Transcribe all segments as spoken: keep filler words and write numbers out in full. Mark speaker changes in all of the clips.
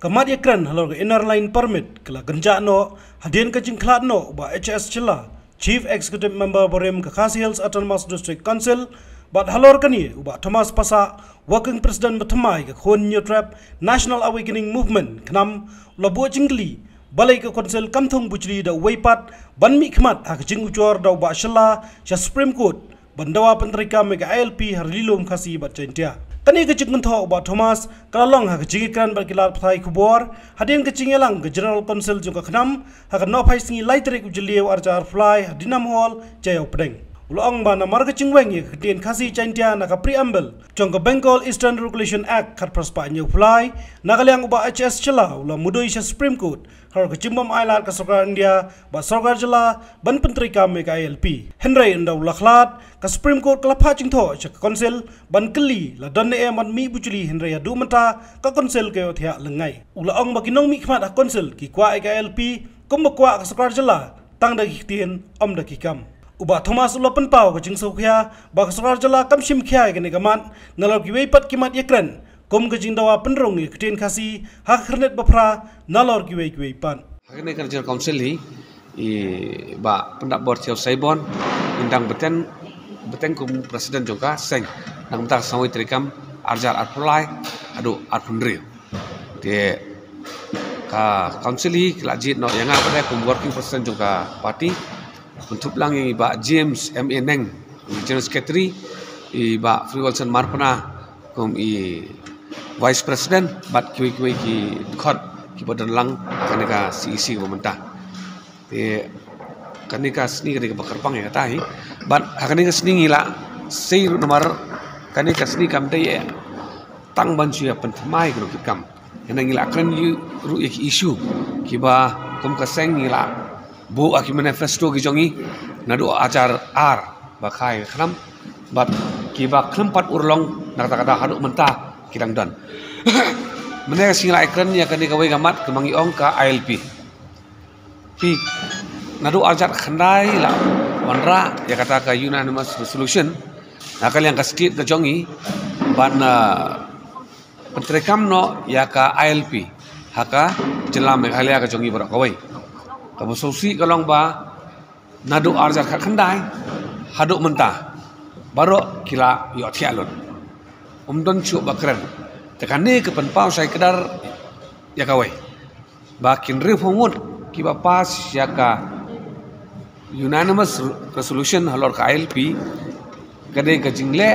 Speaker 1: Kamat yakran halor inner line permit kala genja no hadien ka jingklat no ba H S Chilla Chief Executive Member Borem Kakasi Hills Autonomous District Council bat halor kani uba Thomas Pasa Working President Batamai ka khon new trap National Awakening Movement knam labo jingli balai ka council kamthong bujri da weipat banmi khmat hak jing ucor da ba Shilla sha Supreme Court bandawa pentrika mega I L P harlilum khasi bat centia kani ke cingin tho ba Thomas kalalong ha jingi kran berkilat pathai kubor hadin ke cingelang ke General Council juga khnam ha no phai singi laitrik ujliu arjar fly dinam hall jayo pedeng ulong ba na mar ke cingweng ye hadin khasi chantia na ka preamble jong ke Bengal Eastern Regulation Act khat prospa new fly nagalyang uba H S Chilla ula mudoi sha Supreme Court har ke cimbam ailat ka sarkar India ba sarkar jela ban pentrika mega I L P Henry ndau lakhlat ka Supreme Court kala phaching tho cha council ban kli la don e man mi bujuli Henry adu mata ka council ke othia lengai ula ong makinong mi khmat a council ki kwa I L P kum kwa ka sarkar jela tang da kitien om da kikam uba Thomas ula pen pau ka jing sokhya ba ka sarkar jela kam shim khya ke ne gaman nalor ki wei pat kimat yakran kom ke jing dawa penrong ni kitien khasi hak hernet bapra nalor ki wei ki wei pan
Speaker 2: hakne kan General Council hi i ba pendak bor thiau saibon indang beten beten kum presiden juga seng nang tak sawai trikam arjar arpulai adu arpundri de ka council hi kelajit no yang apa kum working president juga parti untuk langi ba James M A Neng General Secretary i ba Free Wilson Marpana kum i Vice President bat kiwi kiwi ki khot ki badan lang kaneka C E C pemerintah de kaneka sni kaneka bakarpang ya tahi bat kaneka sni ngila sei nomor kaneka sni kam dai tang bancu ya pentamai gro kam yana ngila kan yu ru ek issue ki ba kum ka seng ngila bu aki manifesto ki jongi nadu ajar ar ba khai khnam bat ki ba khlumpat urlong nak kata haduk mentah kidang dan menega singla ikran ya kaneka wei gamat kemangi ong ka I L P pi nadu ajar khandai la wanra ya kata ka unanimous resolution nakal yang ka state ka jongi ban pentrekam no ya ka I L P haka jela meghalaya ka jongi bora kawai ka bososi kalong ba nadu ajar khandai haduk mentah baro kila yo thialun umdon chu bakran tekane ke penpau sai kedar ya kawai bakin reformut ki ba pas ya ka unanimous resolution halor ka I L P kade ka jingle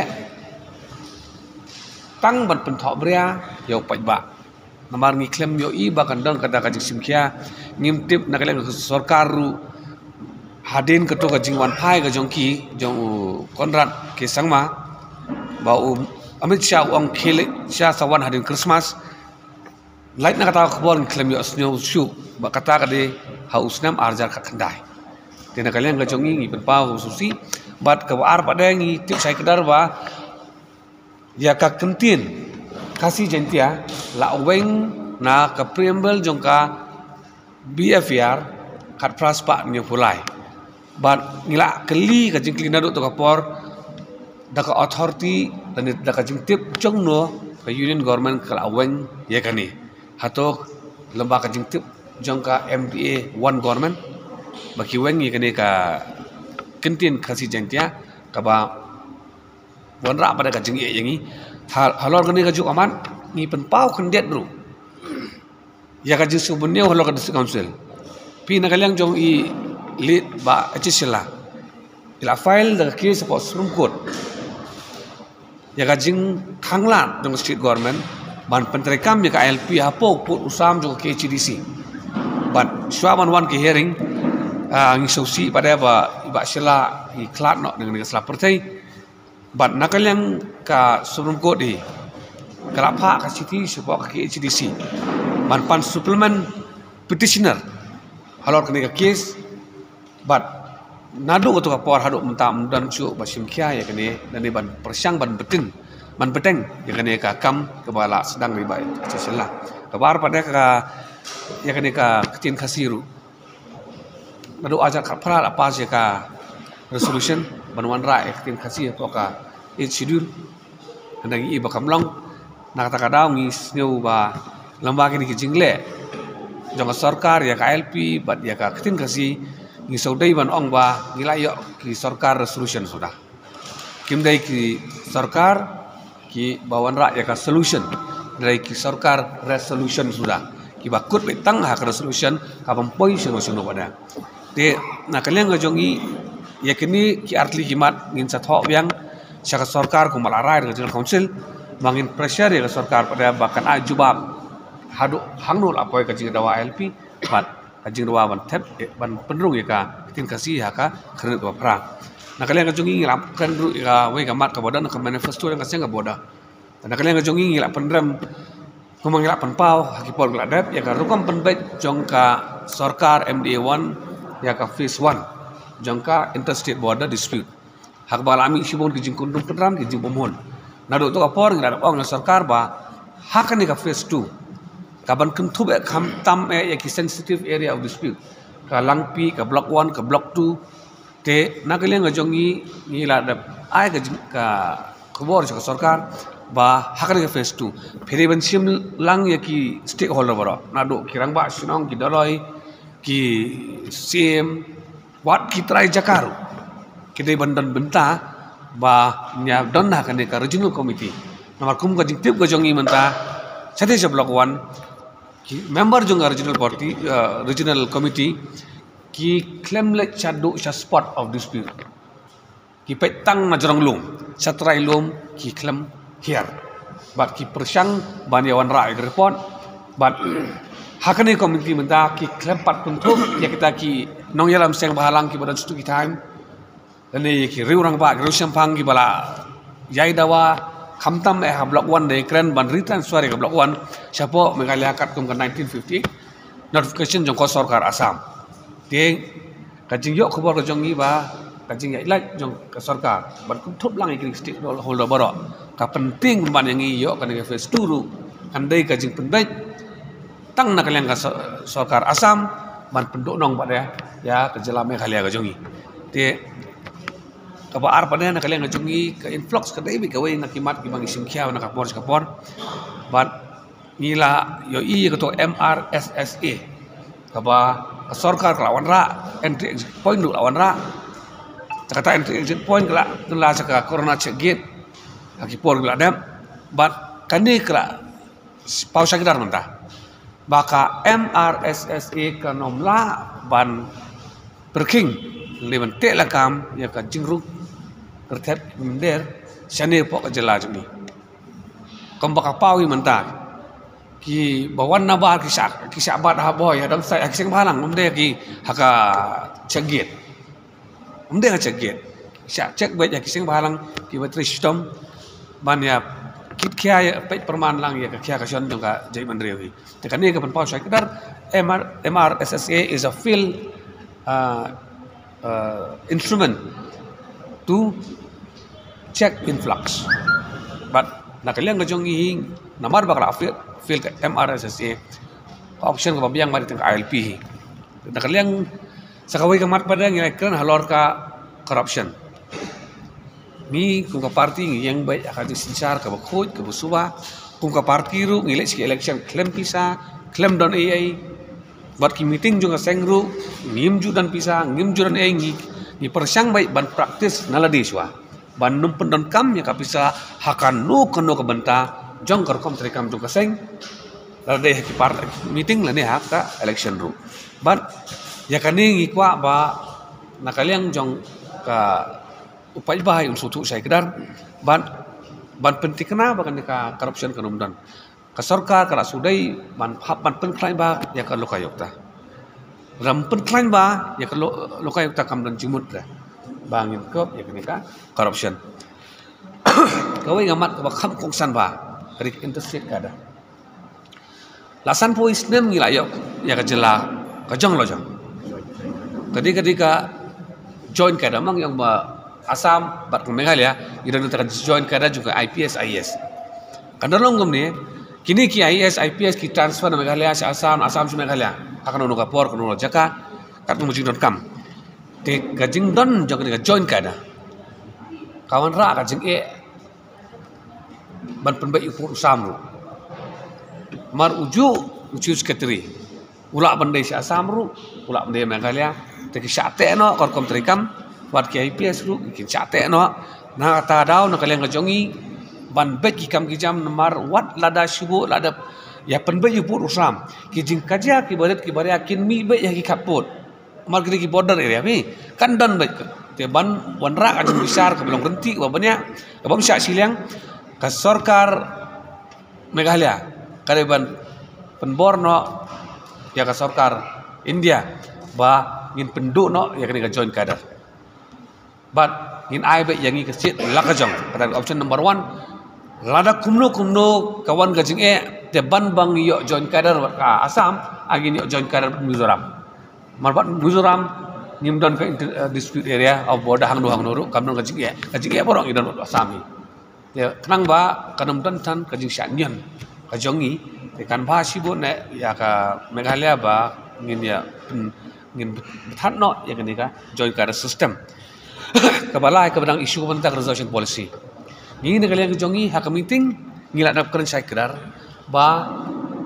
Speaker 2: tang ban penthok bria yo pai ba namar ngi klem yo i ba kandang kata ka simkhia ngimtip nakaleng sarkar ru hadin keto ka jingwan phai ka jongki jong konrad ke sangma ba Amit Shah uang khele Shah sawan hadin Christmas light nak kata khbor klem yo snow shoe ba kata kade hausnam arjar ka khandai tena kalian gajongi ngi penpau susi bat ka ar pada ngi tip sai kedar ba ya ka kentin kasi jentia la weng na ka preamble jongka B F R kat praspa ni pulai bat ngila keli ka jingkli nadu to kapor daka authority dan daka jingtip jongno ka union government kala aweng ya kani hatok lemba ka jingtip jongka M D A one government baki weng ya kani ka kentin khasi jentia ka ba wanra pada ka jing yangi halor kani ka juk aman ni penpau kendet bro ya ka jing subunnya halor ka district council pi nagalang jong i lead ba achisila ila file the case of Supreme Court ya kajing khanglat dong state government ban pentrekam ya ka I L P hapo put usam jo ke H D C but swaban one ke hearing ngi sosi pada ba iba sila i klat no dengan sela pertai but nakalyang ka Supreme Court di kala pha ka city support ke H D C ban pan supplement petitioner halor kene ka case but nadu to ka por haduk mentam dan cu basim khia ya kene dan ban persang ban beteng ban beteng ya kene ka kam kebala sedang riba cesela kabar pada ka ya kene ka ketin khasiru nadu ajar ka pral apa ya ka resolution banwan ra ketin khasi to ka it schedule andang i ba kamlong nak ta ka daw ngi sneu ba lembaga ini kijing le jong sarkar ya ka L P bat ya ka ketin kasi ngi saudai ban ong ba ngila yo ki sarkar resolution sudah kim dai ki sarkar ki bawan ra ya ka solution dari ki sarkar resolution sudah ki bakut betang hak resolution ka pampoi sino sino pada de na kalian ngajongi ya kini ki artli kimat ngin sathok yang syaka sarkar ku malarai dengan regional council mangin pressure ya sarkar pada bahkan ajubab hadu hangnul apoy ka jing dawa L P bat kajing dawa ban tep ban penrung ya ka tin kasih ya ka kren ka pra na kalian ngajongi ngilap kan ru ka we ka mat ka boda na ka manifesto yang kasih ka boda na kalian ngajongi ngilap pendram kumang ngilap penpau hakipor gladap ya ka rukam penbet jong ka sarkar M D A one ya ka phase one jangka interstate border dispute hak balami sibon ki jing kundum pedram ki jing pomohon nado to kapor ngada ong sarkar ba hak ni ka phase two kaban kentub e kham tam e ya ki sensitive area of dispute ka langpi ka block one ka block two te nagale ngajongi ngila da ai ka ka khobor sa sarkar ba hak ni ka phase two pheri ban sim lang ya ki stakeholder baro nado kirang ba sinong ki daloi ki sim wat kitrai jakaru kidai bandan benta ba nya donna kan ka regional committee namar kum ka jingtip ka jongi menta sate se block one ki member jonga regional party uh, regional committee ki claim le chadu sa spot of dispute ki petang na jorong lum satrai lum ki claim here but ki persang banyawan ra report but hakani komiti menta ki klempat kuntuk ya kita ki nong yalam seng bahalang ki badan stuki time dan ni ki riurang ba riu sampang ki bala yai dawa khamtam eh block one de kren ban retransfer ke block one siapa mengaliakat kum ke nineteen fifty notification jong ko sarkar Assam te kajing yok khobor jong ni ba kajing ya ilaj jong ke sarkar ban kum thop lang ikri state holder baro ka penting ban yang i yok kan ke phase two ru andai kajing pendai tang nak kalian ka sarkar Assam ban penduk nong pada ya kejelame kalian ka jongi te ka baar pada nak kalian ka jongi ka influx ka dai bi ka we nak kimat ki bang isim khia nak kapor kapor ban ngila yo i ka to M R S S A ka ba sarkar lawan ra entry exit point du lawan ra kata entry exit point kala kala saka corona check gate hakipor kala dam ban kani kala pausa kedar mentah baka M R S S A ka nomla ban perking leban te lakam ya ka jingruk tertet mender sane pok jela juni kom baka pawi mentah ki bawan nabar ki sak ki sabat ha boy adam sai akseng balang mende ki haka ceget mende ha ceget sak cek bet ya kiseng balang ki batri system ban ya kit kia ya pet perman lang ya kia ka sion ka jai mandrewi te kan ni ka pan pau sai kadar M R S S A is a field uh, uh, instrument to check influx but nakaliang ka jong ihing namar bakal afil fil ka M R S S A option ka babiang mari teng I L P nakaliang sakawai ka mat pada ngai kan halor ka corruption ni kung ka party yang baik akan disinsar ka bakhoj ka busuba kung ka party ru ngilek si election claim pisa claim don A I buat ki meeting juga sengru ngim ju dan pisa ngim ju dan A I ngi ni persang baik ban praktis naladi swa ban numpen don kam ya ka pisa hakan nu kono ka benta jong kar kom trekam juga seng lade ki party meeting lane hak ka election ru ban ya kani ngi kwa ba nakaliang jong ka upai bahai unsur tu saya kedar ban ban penting kena bakan ka corruption kanum dan ka sarkar kala sudai ban hap ban penklain ba ya ka lokayok ta ram penklain ba ya ka lokayok ta kam dan jimut ta bangin kop ya kini ka corruption kawai ngamat ka kham kongsan ba kari interstate kada lasan pois nem ngila yok ya ka jela ka jong lo jong tadi ketika join kada mang yang ba Assam, bat Meghalaya, ida nutara join kada juga I P S I S. Kandarong gumni, kini ki I S I P S ki transfer na Meghalaya sa Assam, Assam sa Meghalaya. Akan uno kapor, kuno jaka, kat mujing don kam. Te gajing don jaka ni join kada. Kawan ra gajing e ban penbai upur samru. mar uju uju sekretari ulak bandai si Assam ru ulak bandai Meghalaya teki syate no kor kom terikam wat ki I P S ru kin syate no na ta dau na kalian ngajongi ban bet ki kam ki jam mar wat lada shubu lada ya pen bet yu put usam ki jing kaja ki baret ki bare kin mi bet ya ki kaput mar ki ki border area mi kan dan bet te ban wanra ka jing besar ka belong renti ka banyak ka bang syak siliang ka sarkar Meghalaya kareban penbor no ya ka sarkar India ba ngin penduk no ya kena join kader but ngin ai be yang ngi kesit lakajong pada option number one lada kumno kumno kawan gajing e te ban bang yo join kader ka Assam agin yo join kader Mizoram marbat Mizoram nim don ka dispute area of border hang do hang noru kamno gajing e gajing e borong idon Assam ya kenang ba kanam dan tan gajing syanyan kajongi kan ba sibo ne ya ka Meghalaya ba ngin ya ngin bethat no ya kini ka join kader system kabalai ke bedang isu tentang resolution policy ngin ne kalian kejongi ha meeting ngila dap keren sai kedar ba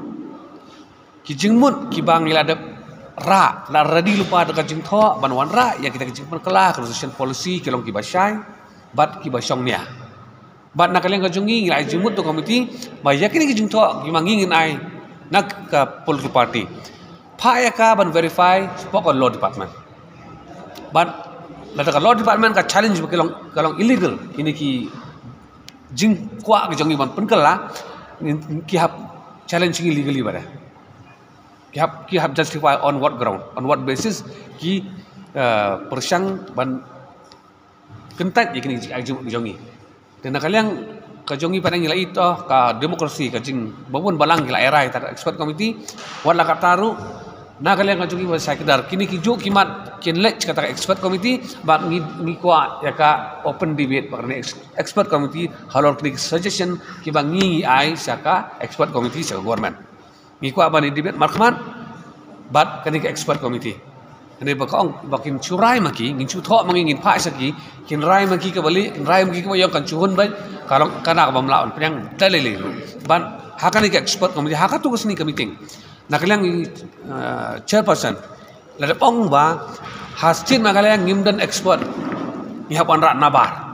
Speaker 2: ki jingmut ki bang ngila dap ra la radi lupa dekat jing tho banwan ra ya kita kejing perkela resolution policy kelong ki basai bat ki basong nia bat nak kalian kejongi ngila jingmut tu komiti ba ya kini kejing tho ki mangingin ai nak ka political party pha ya ka ban verify spok law department but lada law department ka challenge kelong kelong illegal ini ki jing kwa ke jongi ban penkela ki hab challenge illegally bada ki hab ki hab justify on what ground on what basis ki uh, persang ban kentat ye kini jongi dan kalian ka jongi pada ngila itu ka demokrasi ka jing babun balang ngila erai ta expert committee wala ka taru na kalian ngajongi ba saya kedar kini kijo kimat kin lek kata expert committee ba ngi ngi kwa ya ka open debate ba expert committee halor klik suggestion ki ba ngi ai saka expert committee saka government ngi kwa ba ni debate markman bat kani ka expert committee ini ba kaong bakin curai maki ngin chu tho mangi ngin pha saki kin rai maki ka bali kin rai maki ka yong kan chuhun ba kalong kana ka bamlaon penyang dalele ban hakani ka expert committee hakatu kusni ka meeting nak kalian uh, chairperson lada pong ba hasil nak kalian ngimdan expert ihap anrak nabar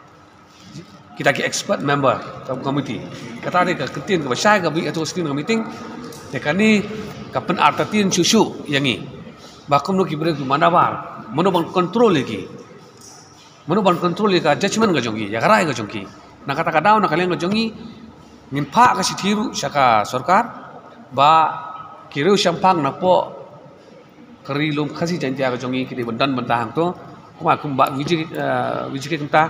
Speaker 2: kita ki expert member committee kata dia ke ketin ke basai ke bi atau screen ke meeting dekani kapen artatin susu yang ni bakum no ki bre ki manabar mono ban control lagi mono ban control ka judgment ga jongi ya karai ga jongi nak kata kadau nak kalian ga jongi ngin pha ka sithiru saka sarkar ba kiriu sampang na po kari lum khasi jantia ka jongi kidi bandan bantahang to kuma kumba wiji wiji kita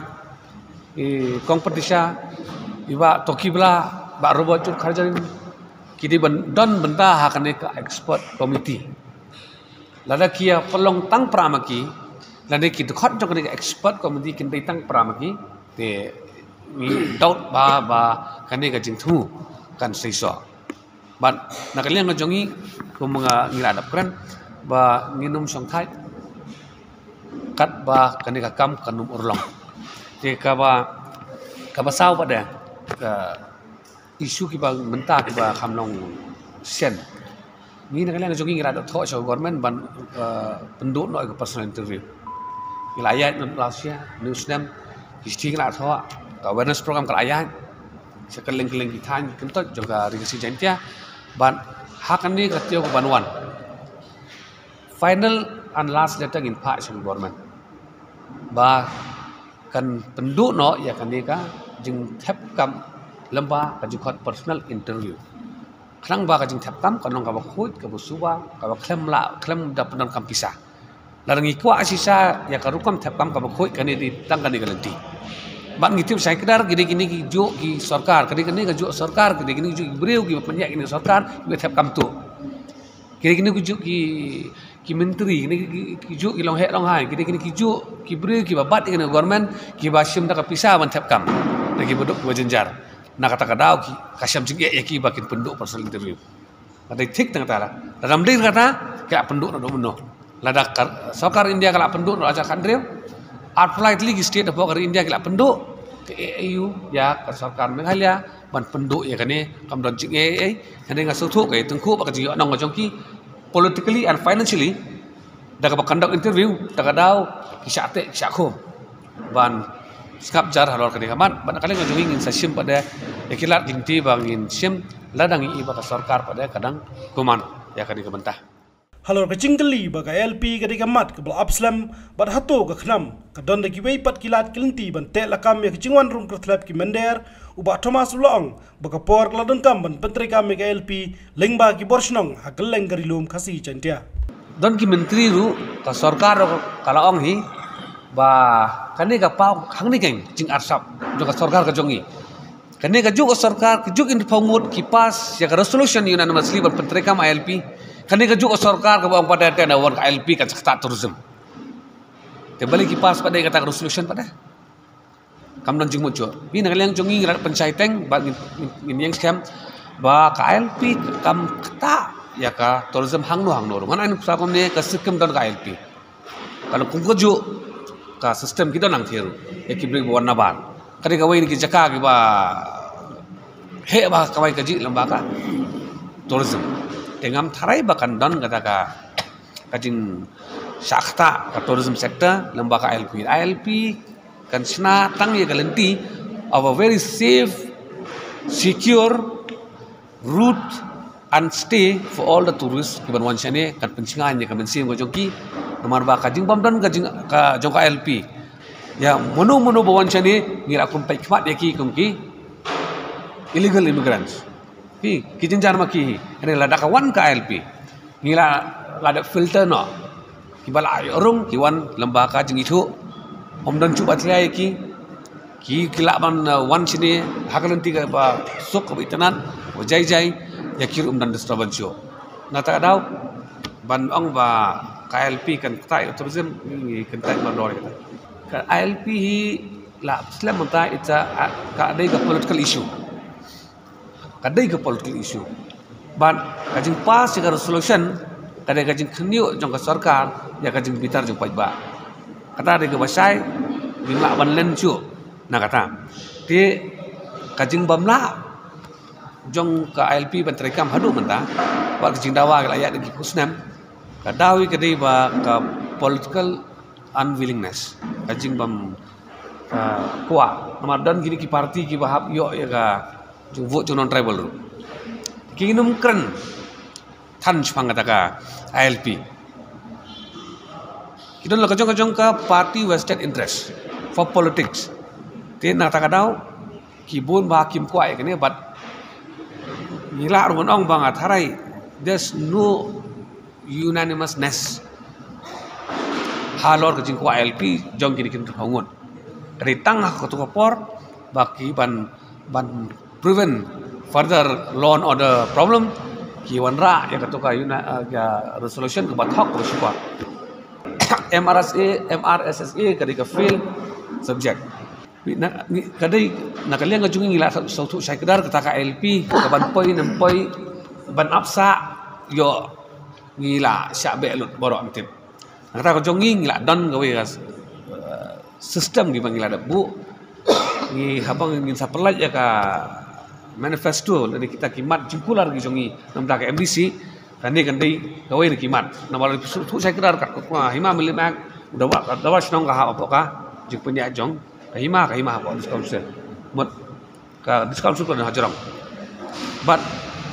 Speaker 2: e kompetisa iba tokibla ba robot chur kharjarin kidi bandan bantah hakane ka expert committee lada kia pelong tang pramaki lada ki khot jok ka expert committee kin dai tang pramaki te mi doubt ba ba kane ka jingthu kan seiso ban nak kalian ngajongi ko mga ngiladap kran ba nginum song thai kat ba kani ka kam kanum urlong te ka ba ka ba sau pada ka isu ki ba menta ki ba khamlong sen ni nak kalian ngajongi ngiladap tho so government ban penduk no ka personal interview ilayat no Malaysia newsnam history ngla tho ka awareness program ka ayat sekeling-keling kita kentot juga rigasi jantia ban hakan ni katio ko banwan final and last letter in part from government ba kan penduk no ya kan ni ka jing thep kam lamba ka jukot personal interview klang ba ka jing thep kam kanong ka ba khut ka busuba ka ba klem la klem da penan kam pisah larangi kwa asisa ya ka rukam thep kam ka ba khut kan ni di tang kan ni galanti ban ngitip saya kedar gini gini ki jo ki sarkar kini kini ka jo sarkar kini kini jo breu ki panjak ini sarkar we thap kam tu kini kini ki jo ki ki menteri kini ki jo ki long he long hai kini kini ki jo ki breu ki babat ini government ki basim da ka pisah ban thap kam lagi bodok wa jenjar nak kata kadau ki kasyam sing ya ki bakin penduk personal interview ada tik tang tara dalam dir kata ka penduk no meno lada sarkar India kala penduk no aja kandreu art politely state apa ke India kala penduk ke A A U ya ke sarkar Meghalaya ban penduk ya kane kam don jing e e kane nga sothuk ke tengku ba ji nong jong ki politically and financially da ka conduct interview da ka daw ki syate syakho ban skap jar halor kane kaman ban kale ngajung ingin sasim pada ikilat jingti bangin sim ladang i ba ka sarkar pada kadang kuman ya kane kabentah
Speaker 1: halor ka jingli ba ka L P ka di kamat ka bal abslam bat hato ka khnam ka don da ki wei pat kilat kilinti ban te lakam ya jingwan rum kertlap ki mender uba Thomas Long ba ka por ka ladon kam ban pentri kam ka L P lengba ki borsnong hakal lengari lum khasi chantia
Speaker 2: don ki menteri ru ka sarkar kala ong hi ba kane ka pau khangni keng jing arsap jo ka sarkar ka jongi kane ka juk sarkar ki juk in phamut ki pas ya ka resolution unanimously ban pentri kam L P kane ka juk sarkar ka bang pada tena wan ka L P ka cakta tourism te balik ki pas pada kata resolution pada kam don jing mucho bi na leng jongi rat pancaiteng ba min yang scam ba ka L P kam kata ya ka tourism hang no hang no man an sa kom ne ka sikem don ka L P kalau kum ko juk ka system kita nang thiru e ki bring warna ban kane ka wei ni ki jaka ki ba he ba ka wai ka ji lamba ka tourism tengam tharai bakan don kata ka kajing sakta ka tourism sector lembaga L P L P kan sna tang ye kalenti of a very safe secure route and stay for all the tourists kiban wansane kan pencingan ye kan pensim ko jongki nomor ba kajing bam don kajing ka jongka L P ya mono mono bawansane ngira kum pai khmat ye ki kum ki illegal immigrants Hi, kijin jar maki ini lada kawan ka L P. Ngila lada filter no. Kibala orang kiwan lembaga jing itu. Om dan cuba triai ki. Ki kila ban wan sini hakalan tiga ba sok ka itanan. Jai jai ya kir um dan disturbance yo. Nata daw ban ong ba ka L P kan tai tourism ni kan tai ban dor kata. Ka L P hi la Islam ta ita ka ada ka political issue. Kadai ke political issue. Ban kajing pas jika resolution kadai kajing khniu jong ka sarkar ya kajing bitar jong pajba. Kata ada ke basai bima ban len chu na kata. Ti kajing bamla jong ka L P ban terekam hadu menta ba kajing dawa ka ayat di kusnam kadawi kadai ba ka political unwillingness kajing bam kuat namadan gini ki parti ki bahap yo ya ka jung vote non tribal ru kinum kren than chpang kata ka L P kidon la kajong kajong ka party vested interest for politics te na ta kadau ki bun ba kim kwai kene but ngila ron ong bang atharai there's no unanimousness halor kajing kwa L P jong kini kin thongon ritang ko to por baki ban ban prevent further law and order problem ki wanra ya katoka yuna ya resolution ke bathok ko sipa M R S A M R S S A kadai ka fail subject na kadai na kalian ngajung ngila sautu sai kedar kata ka L P ka ban poi nam poi ban apsa yo ngila sya be lut borok antip kata ka jongi ngila don gawe system gi bangila da bu ni habang ngin sapelaj ya ka manifesto dari kita kimat jingkular gi jongi nam da ka M D C kani kandai gawe ni kimat nama tu saya kedar kat ko hima milimak udah wa dawa snong ka apa ka jing punya jong hima ka hima ko discount sel mot ka discount ko na hajarang but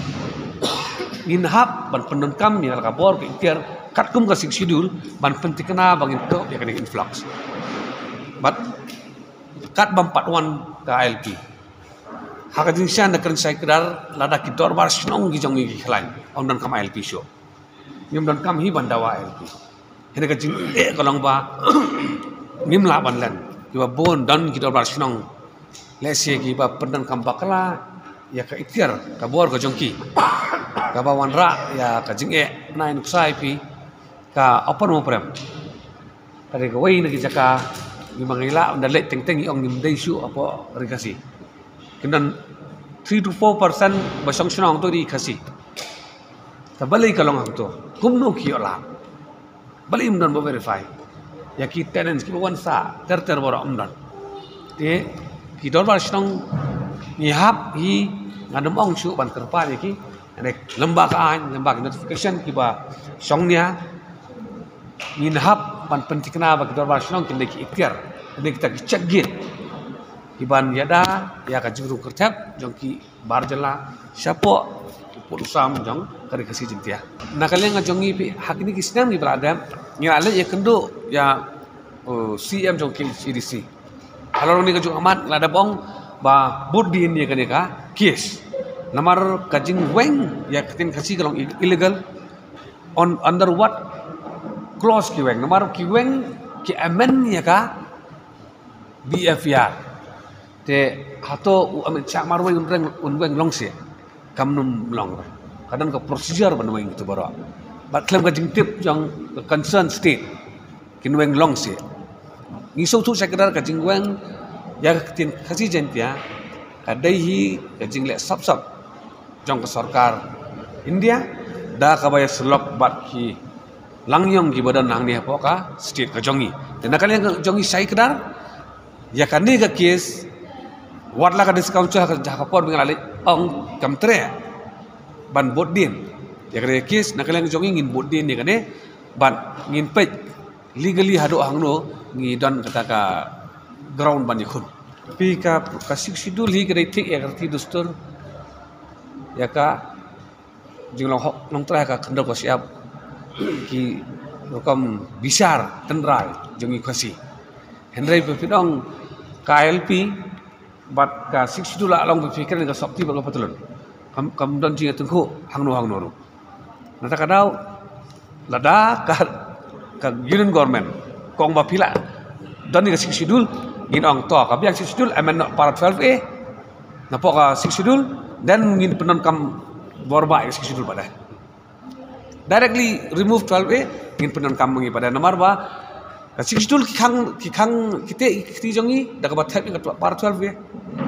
Speaker 2: in hab ban pendon kam ni ka bor ke tiar kat kum ka sing schedule ban pentikna bangin to ya kan influx but kat bam part one ka L P haka jing sian da kan sai kedar lada ki dor bar snong gi jong gi khlain on dan kam L P show ngim dan kam hi bandawa L P hene ka jing e kolong ba ngim la ban lan ki ba bon dan ki dor bar snong le se ki ba pendan kam bakla ya ka ikhtiar ka bor ka jong ki ka ba wan ra ya ka jing e na in sai pi ka open mo prem kare ka wei na ki jaka ni mangila on da le teng teng ong nim dei su apa rikasi kemudian three to four percent basang senang tu di kasih. Tabalik kalau ngam tu, kumno kiola. Balik umdan bo verify. Ya ki tenants ki bawan sa ter ter bora umdan. Te ki dor bar senang ngihap hi ngadem ong syu ban kerpa ni ki nek lembaga an lembaga notification ki ba songnya ngihap ban pentikna ba kedor ba shlong kin ki ikhtiar nek kita cek git iban yada ya ka juru kertap jong ki barjala syapo purusam jong kari kasi jintia nakalian ngajongi pi hak ini kisnam ni beradam ngirale ya kendo ya C M jong ki C D C kalau ni kajung amat lada bong ba budin ya kan ka kes namar kajing weng ya ketin kasi kalong illegal on under what clause ki weng namar ki weng ki amen ya ka B F R te hato amen chak mar weng reng un weng long se kam num long kadang ka procedure ban weng tu baro ba klem kajing tip jong concern state kin weng long se ngisau tu sekadar kajing weng ya ketin kasi jentia kadai hi kajing le sap sap jong ke sarkar India da kabaya selok bat ki langyong ki badan nang ni apoka state ka jongi dan nakali yang jongi sai kedar ya kani ka kes watla ka discount cha ka japor bingalali ong kamtre ban bodin ya kare kes nakali yang jongi ngin bodin ni kane ban ngin pej legally hado hangno ngi don kata ka ground ban yakun pi ka kasik sidul hi kare tik ya karti dustur ya ka jing long long tra ka khandor ko siap ki rokam bisar tenrai jongi khasi henry pidong K L P bat ka sik sidul la long pikir ka sakti ba patulun kam kam don jing tengku hangno hangno ru nata kadau lada ka ka union government kong ba pila don ni ka sik sidul ngin ong to ka biang sik sidul amen para twelve A napo ka sik sidul dan ngin penon kam borba sik sidul pada directly remove twelve A ngin penon kam ngi pada nomor ba sik sidul ki khang ki khang kite kiti jongi da ka bat ka para twelve A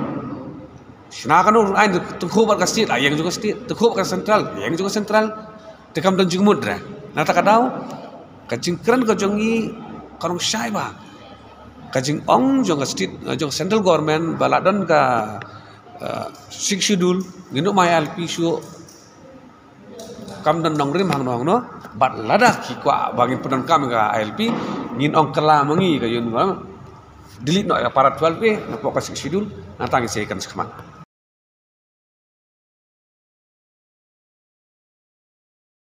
Speaker 2: sina kan ur ain tengku ba ka state ayang juga state tengku ba ka central yang juga central tekam dan jingmud ra nata kadau kajing kran ka jongi karong syai ba kajing ong jong state jong central government baladon ka sik sidul nginu mai L P syu kam dan nong rim hang nong no bat lada ki kwa bangin penon kam ka L P ngin ong kala mangi ka yun delete no para twelve A na po ka sik sidul natang se kan skman